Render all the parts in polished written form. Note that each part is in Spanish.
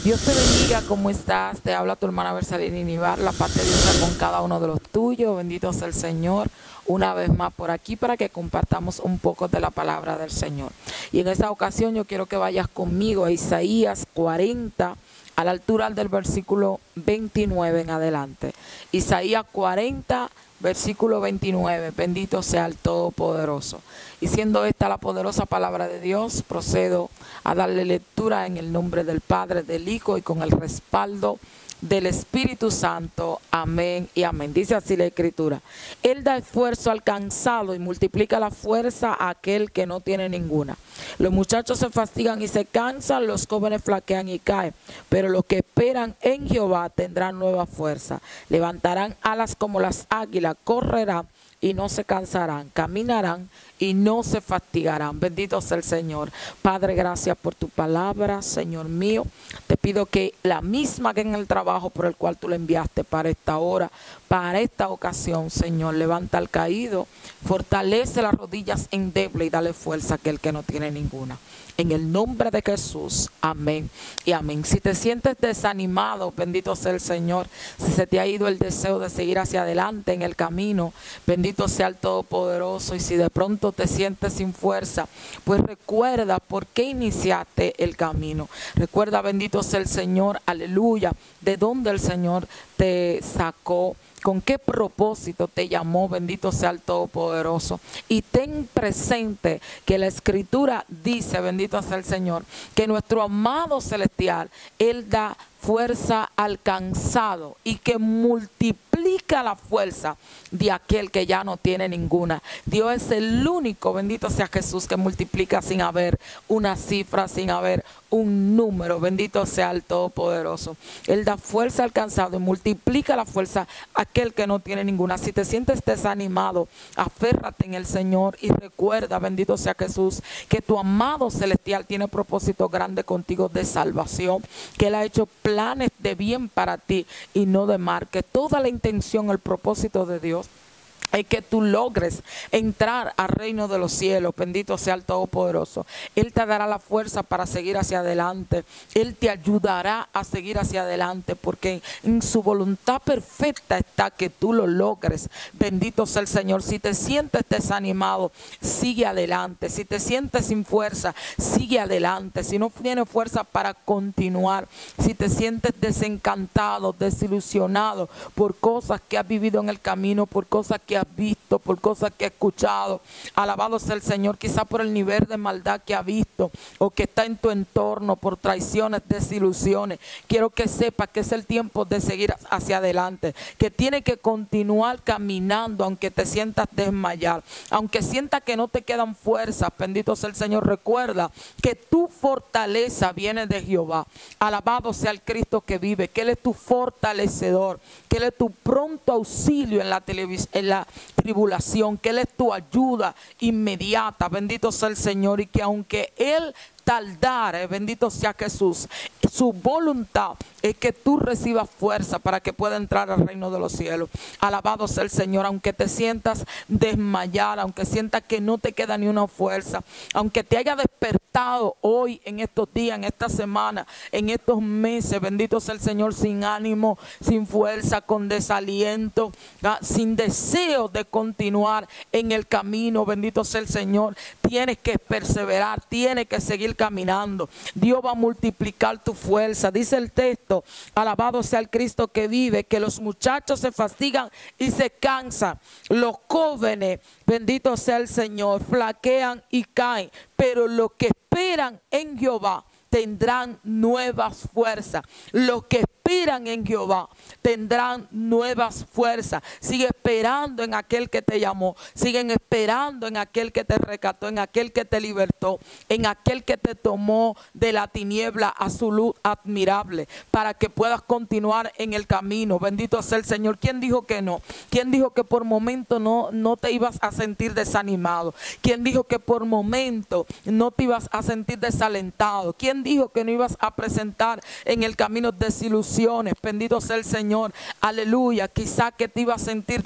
Dios te bendiga, ¿cómo estás? Te habla tu hermana Bersalini Nivar, la paz de Dios sea con cada uno de los tuyos. Bendito sea el Señor, una vez más por aquí para que compartamos un poco de la palabra del Señor. Y en esta ocasión yo quiero que vayas conmigo a Isaías 40, a la altura del versículo 29 en adelante. Isaías 40, versículo 29, bendito sea el Todopoderoso. Y siendo esta la poderosa palabra de Dios, procedo a darle lectura en el nombre del Padre, del Hijo y con el respaldo del Espíritu Santo. Amén y amén. Dice así la Escritura: Él da esfuerzo al cansado y multiplica la fuerza a aquel que no tiene ninguna. Los muchachos se fatigan y se cansan, los jóvenes flaquean y caen, pero los que esperan en Jehová tendrán nueva fuerza. Levantarán alas como las águilas, correrán y no se cansarán, caminarán y no se fatigarán. Bendito sea el Señor. Padre, gracias por tu palabra, Señor mío. Te pido que la misma que en el trabajo por el cual tú le enviaste para esta hora, para esta ocasión, Señor, levanta al caído, fortalece las rodillas endebles y dale fuerza a aquel que no tiene ninguna. En el nombre de Jesús, amén y amén. Si te sientes desanimado, bendito sea el Señor. Si se te ha ido el deseo de seguir hacia adelante en el camino, bendito sea el Todopoderoso. Y si de pronto te sientes sin fuerza, pues recuerda por qué iniciaste el camino. Recuerda, bendito sea el Señor, aleluya, de dónde el Señor te sacó. ¿Con qué propósito te llamó? Bendito sea el Todopoderoso. Y ten presente que la Escritura dice, bendito sea el Señor, que nuestro amado celestial, Él da fuerza al cansado y que multiplica la fuerza de aquel que ya no tiene ninguna. Dios es el único, bendito sea Jesús, que multiplica sin haber una cifra, sin haber un número. Bendito sea el Todopoderoso. Él da fuerza al cansado y multiplica la fuerza a aquel que no tiene ninguna. Si te sientes desanimado, aférrate en el Señor y recuerda, bendito sea Jesús, que tu amado celestial tiene propósito grande contigo de salvación, que Él ha hecho planes de bien para ti y no de mal, que toda la intención, el propósito de Dios es que tú logres entrar al reino de los cielos. Bendito sea el Todopoderoso. Él te dará la fuerza para seguir hacia adelante. Él te ayudará a seguir hacia adelante, porque en su voluntad perfecta está que tú lo logres. Bendito sea el Señor. Si te sientes desanimado, sigue adelante. Si te sientes sin fuerza, sigue adelante. Si no tienes fuerza para continuar, si te sientes desencantado, desilusionado por cosas que has vivido en el camino, por cosas que has visto, por cosas que has escuchado, alabado sea el Señor, quizá por el nivel de maldad que has visto o que está en tu entorno, por traiciones, desilusiones, quiero que sepas que es el tiempo de seguir hacia adelante, que tienes que continuar caminando aunque te sientas desmayar, aunque sientas que no te quedan fuerzas. Bendito sea el Señor. Recuerda que tu fortaleza viene de Jehová. Alabado sea el Cristo que vive, que Él es tu fortalecedor, que Él es tu pronto auxilio en la tribulación, que Él es tu ayuda inmediata. Bendito sea el Señor. Y que aunque Él tardare, bendito sea Jesús, su voluntad es que tú recibas fuerza para que pueda entrar al reino de los cielos. Alabado sea el Señor. Aunque te sientas desmayar, aunque sientas que no te queda ni una fuerza, aunque te haya despertado hoy, en estos días, en esta semana, en estos meses, bendito sea el Señor, sin ánimo, sin fuerza, con desaliento, sin deseo de continuar en el camino, bendito sea el Señor, tienes que perseverar, tienes que seguir caminando. Dios va a multiplicar tu fuerza. Dice el texto, alabado sea el Cristo que vive, que los muchachos se fatigan y se cansan, los jóvenes, bendito sea el Señor, flaquean y caen, pero los que esperan en Jehová tendrán nuevas fuerzas. Los que esperan en Jehová tendrán nuevas fuerzas. Sigue esperando en aquel que te llamó. Siguen esperando en aquel que te rescató, en aquel que te libertó, en aquel que te tomó de la tiniebla a su luz admirable, para que puedas continuar en el camino. Bendito sea el Señor. ¿Quién dijo que no? ¿Quién dijo que por momento no te ibas a sentir desanimado? ¿Quién dijo que por momento no te ibas a sentir desalentado? ¿Quién dijo que no ibas a presentar en el camino desilusión? situaciones, bendito sea el Señor, aleluya, quizá que te iba a sentir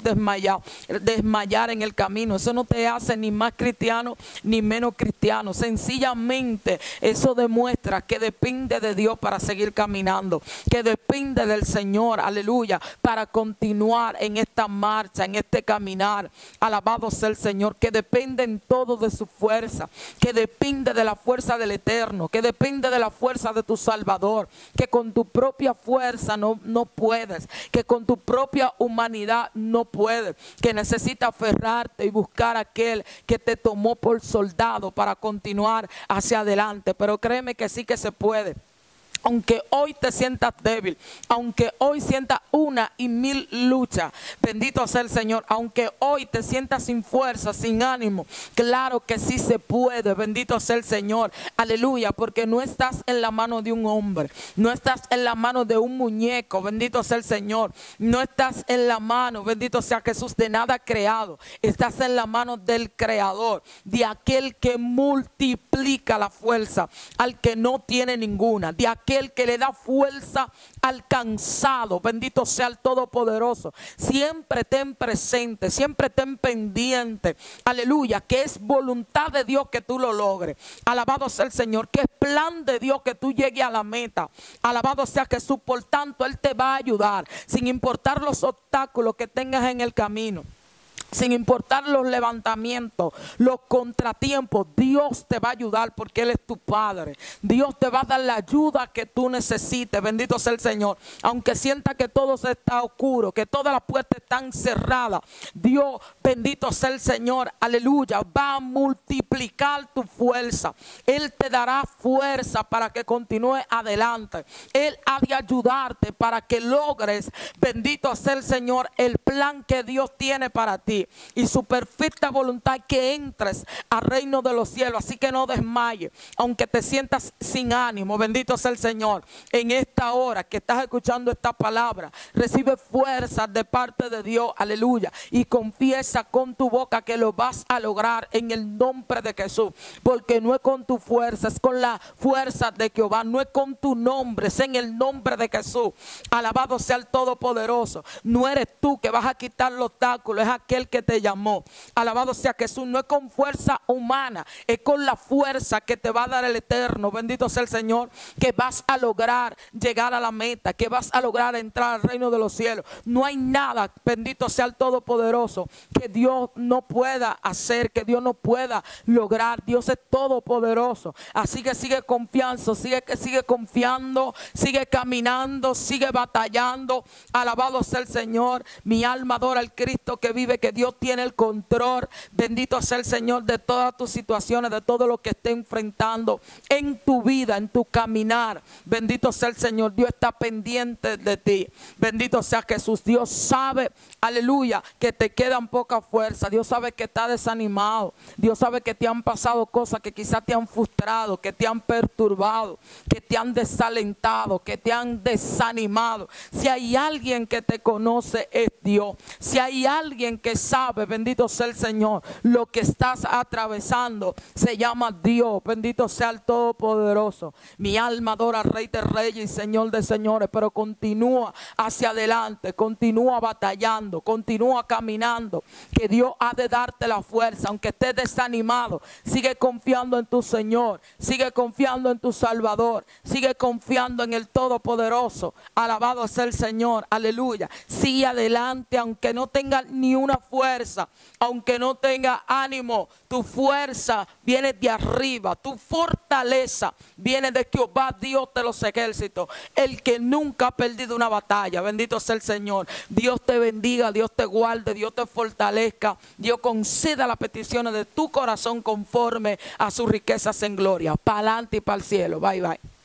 desmayar en el camino. Eso no te hace ni más cristiano ni menos cristiano. Sencillamente eso demuestra que depende de Dios para seguir caminando, que depende del Señor, aleluya, para continuar en esta marcha, en este caminar. Alabado sea el Señor, que depende en todo de su fuerza, que depende de la fuerza del Eterno, que depende de la fuerza de tu Salvador, que con tu propia fuerza no puedes, que con tu propia humanidad no puedes, que necesitas aferrarte y buscar a aquel que te tomó por soldado para continuar hacia adelante. Pero créeme que sí que se puede. Aunque hoy te sientas débil, aunque hoy sientas una y mil luchas, bendito sea el Señor, aunque hoy te sientas sin fuerza, sin ánimo, claro que sí se puede, bendito sea el Señor, aleluya, porque no estás en la mano de un hombre, no estás en la mano de un muñeco, bendito sea el Señor, no estás en la mano, bendito sea Jesús, de nada creado, estás en la mano del Creador, de aquel que multiplica la fuerza al que no tiene ninguna, de aquel que le da fuerza al cansado, bendito sea el Todopoderoso. Siempre ten presente, siempre ten pendiente, aleluya, que es voluntad de Dios que tú lo logres. Alabado sea el Señor, que es plan de Dios que tú llegues a la meta. Alabado sea Jesús, por tanto Él te va a ayudar, sin importar los obstáculos que tengas en el camino. Sin importar los levantamientos, los contratiempos, Dios te va a ayudar porque Él es tu Padre. Dios te va a dar la ayuda que tú necesites. Bendito sea el Señor. Aunque sienta que todo está oscuro, que todas las puertas están cerradas, Dios, bendito sea el Señor, aleluya, va a multiplicar tu fuerza. Él te dará fuerza para que continúes adelante. Él ha de ayudarte para que logres, bendito sea el Señor, el plan que Dios tiene para ti. Y su perfecta voluntad, que entres al reino de los cielos. Así que no desmayes, aunque te sientas sin ánimo, bendito sea el Señor. En esta hora que estás escuchando esta palabra, recibe fuerza de parte de Dios, aleluya, y confiesa con tu boca que lo vas a lograr en el nombre de Jesús, porque no es con tu fuerza, es con la fuerza de Jehová, no es con tu nombre, es en el nombre de Jesús. Alabado sea el Todopoderoso. No eres tú que vas a quitar los obstáculos, es aquel que te llamó. Alabado sea Jesús. No es con fuerza humana, es con la fuerza que te va a dar el Eterno. Bendito sea el Señor, que vas a lograr llegar a la meta, que vas a lograr entrar al reino de los cielos. No hay nada, bendito sea el Todopoderoso, que Dios no pueda hacer, que Dios no pueda lograr. Dios es todopoderoso. Así que sigue confiando, sigue confiando, sigue caminando, sigue batallando. Alabado sea el Señor. Mi alma adora al Cristo que vive, que Dios tiene el control. Bendito sea el Señor de todas tus situaciones, de todo lo que esté enfrentando en tu vida, en tu caminar. Bendito sea el Señor. Dios está pendiente de ti. Bendito sea Jesús. Dios sabe, aleluya, que te quedan poca fuerza. Dios sabe que estás desanimado. Dios sabe que te han pasado cosas que quizás te han frustrado, que te han perturbado, que te han desalentado, que te han desanimado. Si hay alguien que te conoce, es Dios. Si hay alguien que sabe, bendito sea el Señor, lo que estás atravesando, se llama Dios. Bendito sea el Todopoderoso. Mi alma adora al Rey de Reyes y Señor de Señores, pero continúa hacia adelante, continúa batallando, continúa caminando, que Dios ha de darte la fuerza. Aunque estés desanimado, sigue confiando en tu Señor, sigue confiando en tu Salvador, sigue confiando en el Todopoderoso. Alabado sea el Señor, aleluya. Sigue adelante, aunque no tenga ni una fuerza, aunque no tenga ánimo. Tu fuerza viene de arriba, tu fortaleza viene de Jehová, Dios de los ejércitos, el que nunca ha perdido una batalla. Bendito sea el Señor. Dios te bendiga, Dios te guarde, Dios te fortalezca, Dios conceda las peticiones de tu corazón conforme a sus riquezas en gloria. Para adelante y para el cielo. Bye, bye.